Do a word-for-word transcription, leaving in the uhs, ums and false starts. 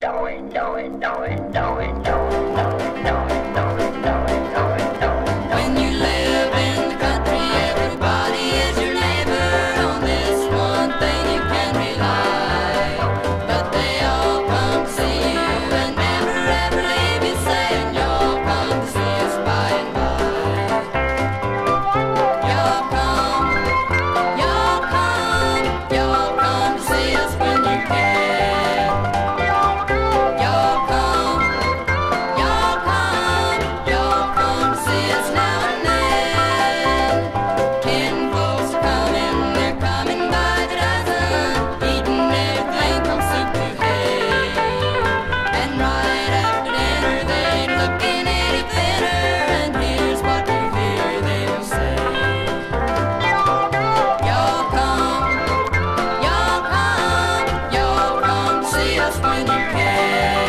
When you live in the country, everybody is your neighbor. On this one thing you can rely. But they all come to see you and never ever leave you, saying you'll come to see us by and by. You'll come, you'll come, you'll come to see us when you can. You'll come, you'll come, you'll come to see us now and then. Ten folks are coming, they're coming by the dozen, eating everything from soup to hay. And right after dinner they ain't looking any thinner, and here's what you hear them say. You'll come, you'll come, you'll come to see us when you can.